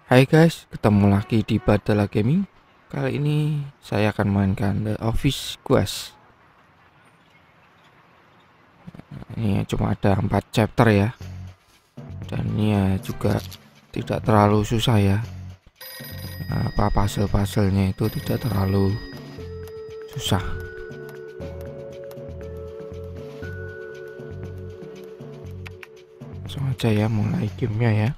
Hai guys, ketemu lagi di Badala Gaming. Kali ini saya akan mainkan The Office Quest. Ini cuma ada 4 chapter ya. Dan ini ya juga tidak terlalu susah ya. Puzzle-puzzlenya itu tidak terlalu susah. Langsung aja ya mulai gamenya ya.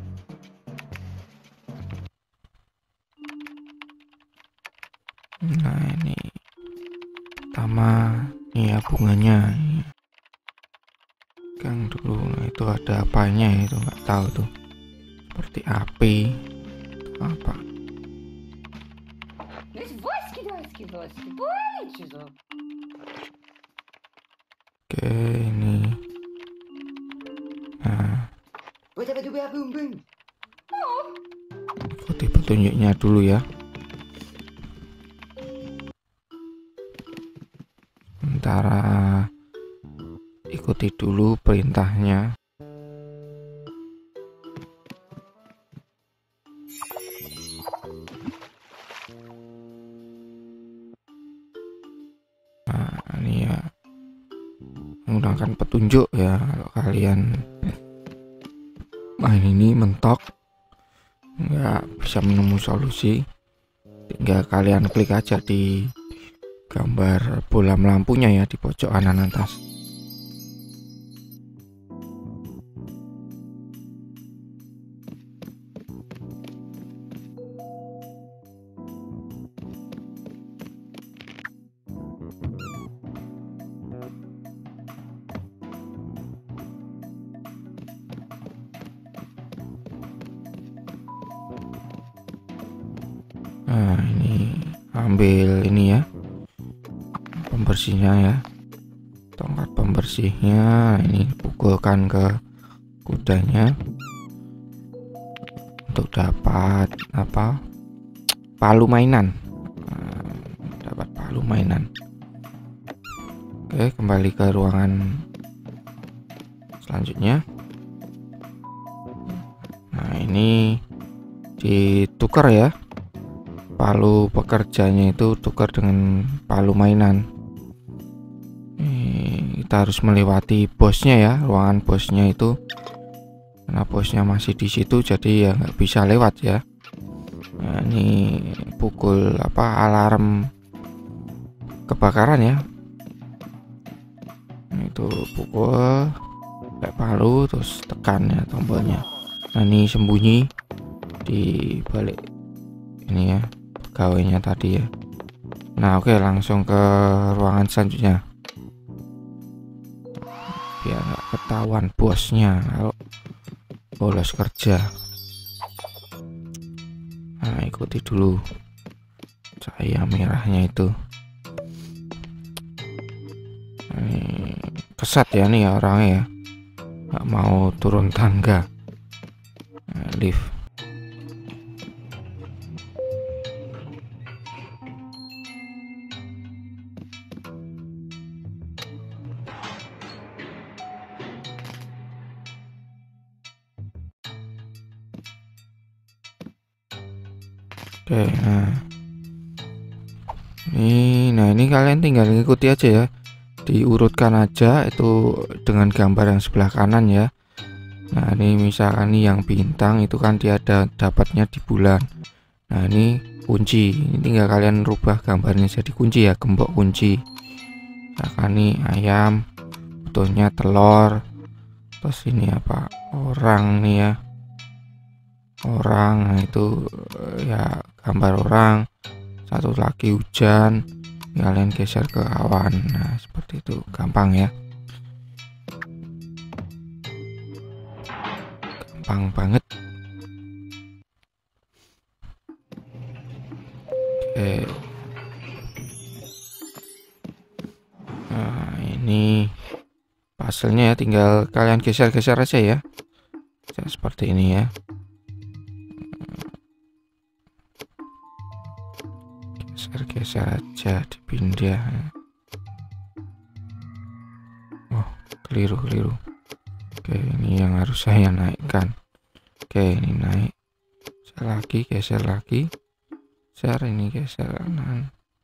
Nah ini pertama ini ya bunganya ini. Gang dulu, nah itu ada apanya itu nggak tahu tuh, seperti api apa. Oke ini nah ikuti petunjuknya dulu ya. Sementara ikuti dulu perintahnya. Nah ini ya menggunakan petunjuk ya. Kalau kalian main ini mentok nggak bisa menemu solusi, tinggal kalian klik aja di gambar bola lampunya ya di pojok kanan atas. Nah ini ambil ini ya pembersihnya ya, tongkat pembersihnya. Ini pukulkan ke kudanya untuk dapat apa, palu mainan. Dapat palu mainan. Oke, kembali ke ruangan selanjutnya. Nah ini ditukar ya, palu pekerjanya itu tukar dengan palu mainan. Kita harus melewati bosnya ya, ruangan bosnya itu, karena bosnya masih di situ jadi ya nggak bisa lewat ya. Nah, ini pukul apa, alarm kebakaran ya. Nah, itu pukul kayak palu terus tekan ya tombolnya. Nah ini sembunyi di balik ini ya pegawainya tadi ya. Nah oke, langsung ke ruangan selanjutnya biar nggak ketahuan bosnya kalau bolos kerja. Nah ikuti dulu cahaya merahnya itu. Ini kesat ya nih orangnya ya, nggak mau turun tangga. Nah, lift. Oke, nah ini kalian tinggal ngikuti aja ya, diurutkan aja itu dengan gambar yang sebelah kanan ya. Nah ini misalkan nih yang bintang itu kan dia ada dapatnya di bulan. Nah ini kunci, ini tinggal kalian rubah gambarnya jadi kunci ya, gembok kunci. Misalkan nih ayam, butuhnya telur, terus ini apa, orang nih ya, orang. Nah itu ya gambar orang. Satu lagi hujan, kalian geser ke awan. Nah seperti itu, gampang ya, gampang banget. Oke, nah ini puzzle-nya ya, tinggal kalian geser-geser aja ya, seperti ini ya. Geser-geser aja, dipindah. Oh keliru. Oke ini yang harus saya naikkan. Oke ini naik, geser lagi, share ini, geser kanan.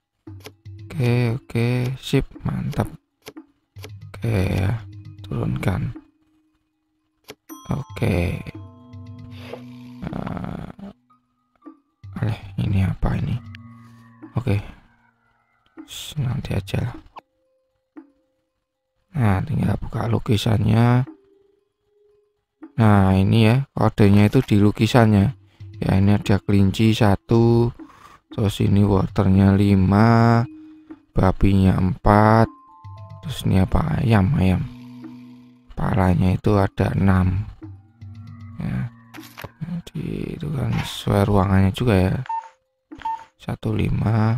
Oke, sip, mantap. Oke ya, turunkan. Oke. Ini apa ini? Oke, nanti aja lah. Nah, tinggal buka lukisannya. Nah, ini ya kodenya itu di lukisannya. Ya, ini ada kelinci 1, terus ini waternya 5, babinya 4, terus ini apa, ayam. Palanya itu ada 6 ya. Jadi itu kan sesuai ruangannya juga ya. 1, 5,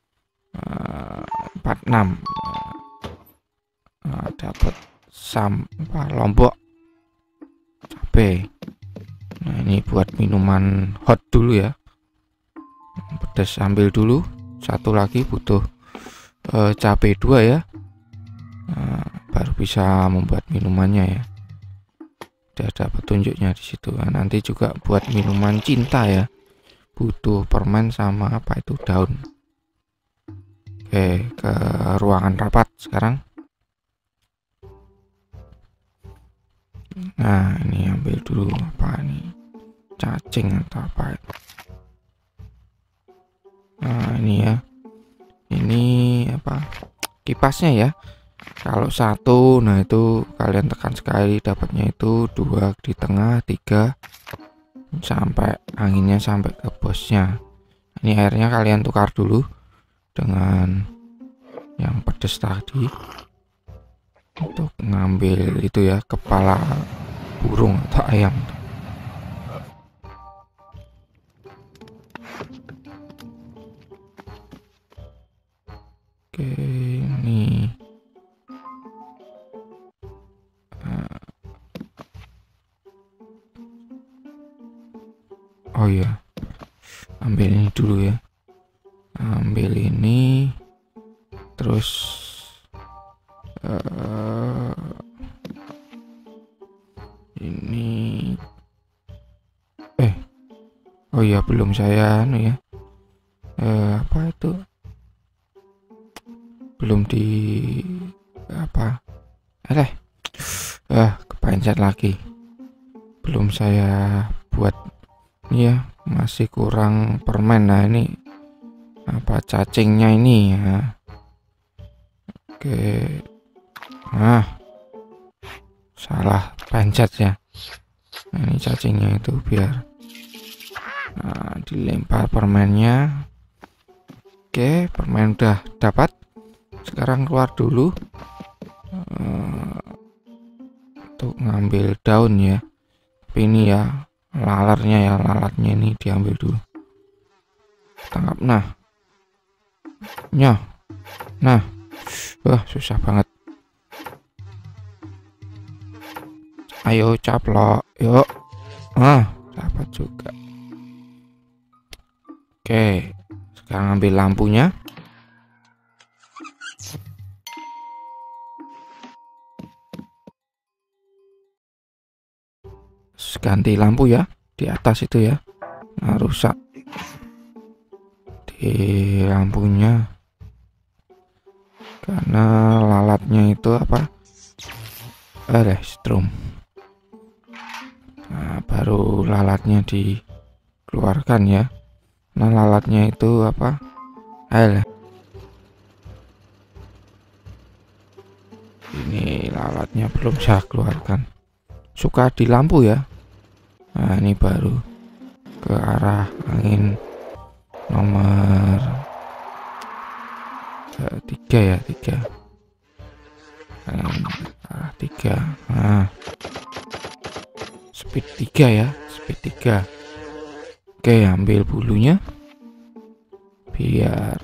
4, 6. Dapat lombok cabe. Nah, ini buat minuman hot dulu ya, pedas, ambil dulu. Satu lagi butuh cabe 2 ya. Nah, baru bisa membuat minumannya ya. Udah ada petunjuknya di situ. Nah, nanti juga buat minuman cinta ya, butuh permen sama apa itu, daun. Oke, ke ruangan rapat sekarang. Nah, ini ambil dulu apa nih, cacing atau apa. Nah, ini ya, ini apa, kipasnya ya. Kalau 1, nah itu kalian tekan sekali, dapatnya itu 2 di tengah, 3 sampai anginnya sampai ke bosnya. Ini airnya kalian tukar dulu dengan yang pedes tadi untuk ngambil itu ya, kepala burung atau ayam. Oke, ini oh iya, ambil ini dulu ya, ambil ini, terus ini oh iya, belum saya ya, apa itu, belum di apa, kepencet lagi, belum saya buat ini ya, masih kurang permen. Nah, ini apa, cacingnya ini ya. Oke, salah pencet ya. Nah, ini cacingnya itu biar dilempar permennya. Oke, permen udah dapat. Sekarang keluar dulu untuk ngambil daun ya. Tapi ini ya, lalatnya ini diambil dulu. Tangkap, nah, wah, susah banget. Ayo caplok, yuk. Dapat juga. Oke, sekarang ambil lampunya. Ganti lampu ya, di atas itu ya. Nah, rusak di lampunya karena lalatnya itu apa, strum. Nah, baru lalatnya dikeluarkan ya. Nah, lalatnya itu apa, ini lalatnya belum saya keluarkan, suka di lampu ya. Nah, ini baru ke arah angin nomor 3 ya, 3. Arah 3. Nah, speed 3 ya, speed 3. Oke, ambil bulunya biar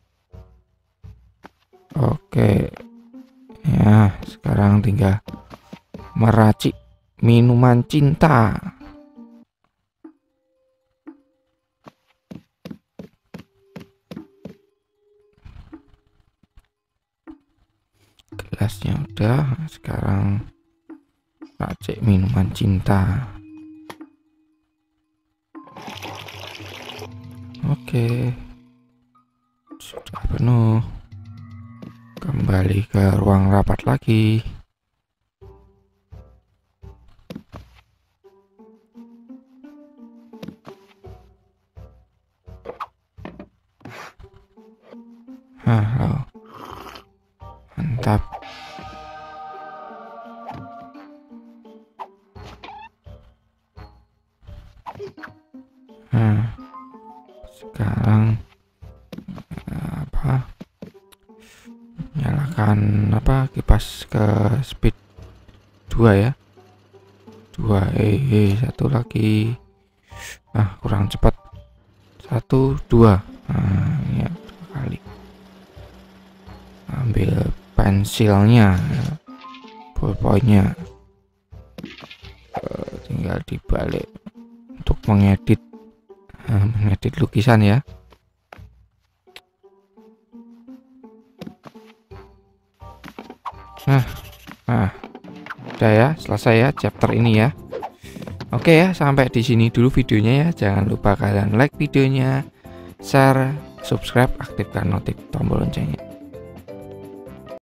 oke ya. Sekarang tinggal meracik minuman cinta. Gelasnya udah, sekarang racik minuman cinta. Oke, sudah penuh. Kembali ke ruang rapat lagi. Halo. Mantap. Nah, sekarang nyalakan kipas ke speed 2 ya. 2. Satu lagi. Kurang cepat. 1, 2. Nah, ya, 2 kali. Ambil pensilnya, ballpointnya, tinggal dibalik untuk mengedit lukisan ya. Udah ya, selesai ya chapter ini ya. Oke ya, sampai di sini dulu videonya ya. Jangan lupa kalian like videonya, share, subscribe, aktifkan notif tombol loncengnya.